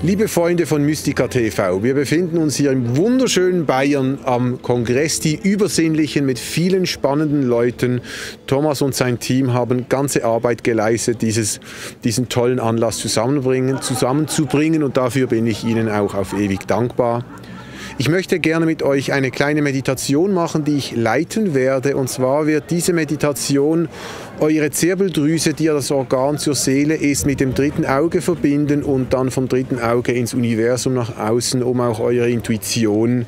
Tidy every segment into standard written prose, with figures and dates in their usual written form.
Liebe Freunde von Mystica TV, wir befinden uns hier im wunderschönen Bayern am Kongress, die Übersinnlichen mit vielen spannenden Leuten. Thomas und sein Team haben ganze Arbeit geleistet, diesen tollen Anlass zusammenzubringen und dafür bin ich Ihnen auch auf ewig dankbar. Ich möchte gerne mit euch eine kleine Meditation machen, die ich leiten werde. Und zwar wird diese Meditation eure Zirbeldrüse, die ja das Organ zur Seele ist, mit dem dritten Auge verbinden und dann vom dritten Auge ins Universum nach außen, um auch eure Intuition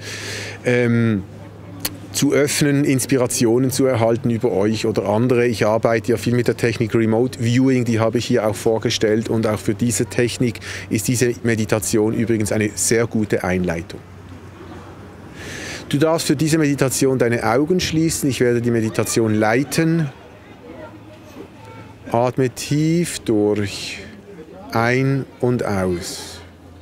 zu öffnen, Inspirationen zu erhalten über euch oder andere. Ich arbeite ja viel mit der Technik Remote Viewing, die habe ich hier auch vorgestellt. Und auch für diese Technik ist diese Meditation übrigens eine sehr gute Einleitung. Du darfst für diese Meditation deine Augen schließen. Ich werde die Meditation leiten. Atme tief durch, ein und aus.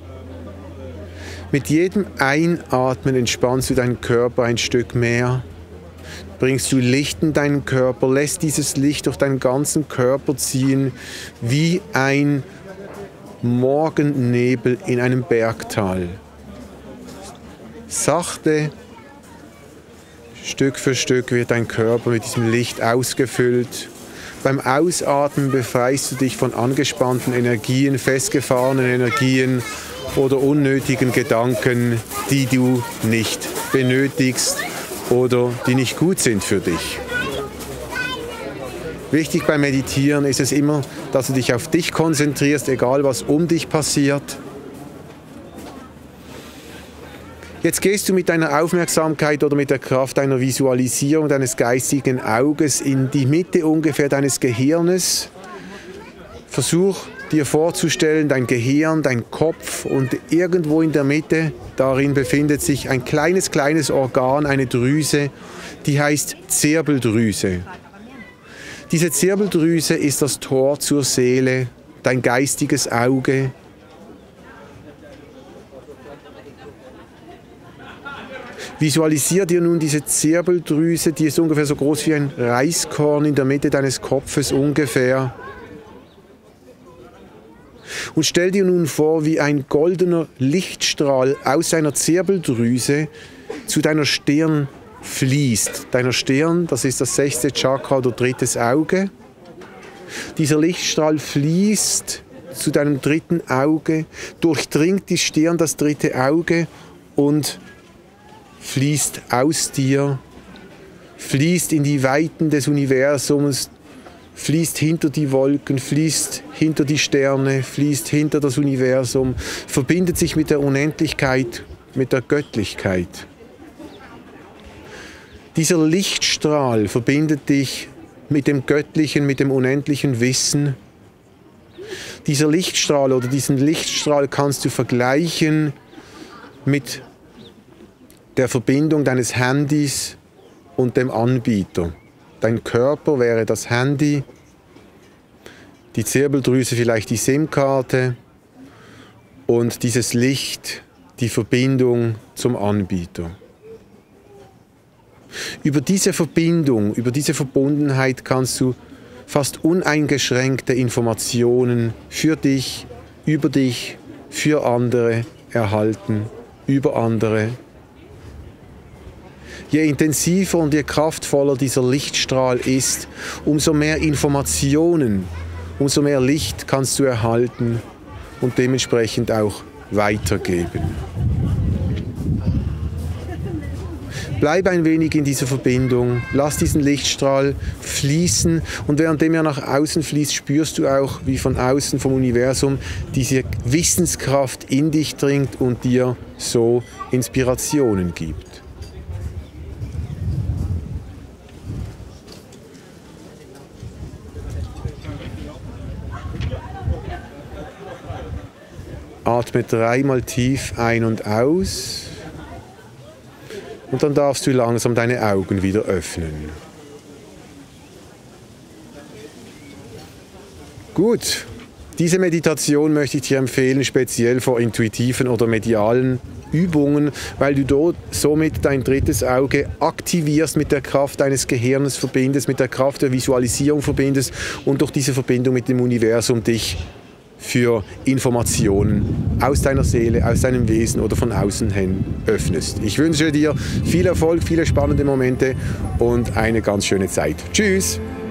Mit jedem Einatmen entspannst du deinen Körper ein Stück mehr. Bringst du Licht in deinen Körper, lässt dieses Licht durch deinen ganzen Körper ziehen, wie ein Morgennebel in einem Bergtal. Sachte, Stück für Stück wird dein Körper mit diesem Licht ausgefüllt. Beim Ausatmen befreist du dich von angespannten Energien, festgefahrenen Energien oder unnötigen Gedanken, die du nicht benötigst oder die nicht gut sind für dich. Wichtig beim Meditieren ist es immer, dass du dich auf dich konzentrierst, egal was um dich passiert. Jetzt gehst du mit deiner Aufmerksamkeit oder mit der Kraft deiner Visualisierung deines geistigen Auges in die Mitte ungefähr deines Gehirnes. Versuch dir vorzustellen, dein Gehirn, dein Kopf und irgendwo in der Mitte, darin befindet sich ein kleines Organ, eine Drüse, die heißt Zirbeldrüse. Diese Zirbeldrüse ist das Tor zur Seele, dein geistiges Auge. Visualisier dir nun diese Zirbeldrüse, die ist ungefähr so groß wie ein Reiskorn in der Mitte deines Kopfes ungefähr. Und stell dir nun vor, wie ein goldener Lichtstrahl aus deiner Zirbeldrüse zu deiner Stirn fließt. Deiner Stirn, das ist das 6. Chakra oder 3. Auge. Dieser Lichtstrahl fließt zu deinem 3. Auge, durchdringt die Stirn, das 3. Auge und fließt aus dir, fließt in die Weiten des Universums, fließt hinter die Wolken, fließt hinter die Sterne, fließt hinter das Universum, verbindet sich mit der Unendlichkeit, mit der Göttlichkeit. Dieser Lichtstrahl verbindet dich mit dem göttlichen, mit dem unendlichen Wissen. Dieser Lichtstrahl oder diesen Lichtstrahl kannst du vergleichen mit der Verbindung deines Handys und dem Anbieter. Dein Körper wäre das Handy, die Zirbeldrüse vielleicht die SIM-Karte und dieses Licht die Verbindung zum Anbieter. Über diese Verbindung, über diese Verbundenheit kannst du fast uneingeschränkte Informationen für dich, für andere erhalten, über andere. Je intensiver und je kraftvoller dieser Lichtstrahl ist, umso mehr Informationen, umso mehr Licht kannst du erhalten und dementsprechend auch weitergeben. Bleib ein wenig in dieser Verbindung, lass diesen Lichtstrahl fließen und währenddem er nach außen fließt, spürst du auch, wie von außen, vom Universum, diese Wissenskraft in dich dringt und dir so Inspirationen gibt. Atme 3-mal tief ein und aus und dann darfst du langsam deine Augen wieder öffnen. Gut, diese Meditation möchte ich dir empfehlen, speziell vor intuitiven oder medialen Übungen, weil du somit dein 3. Auge aktivierst, mit der Kraft deines Gehirns verbindest, mit der Kraft der Visualisierung verbindest und durch diese Verbindung mit dem Universum dich für Informationen aus deiner Seele, aus deinem Wesen oder von außen hin öffnest. Ich wünsche dir viel Erfolg, viele spannende Momente und eine ganz schöne Zeit. Tschüss!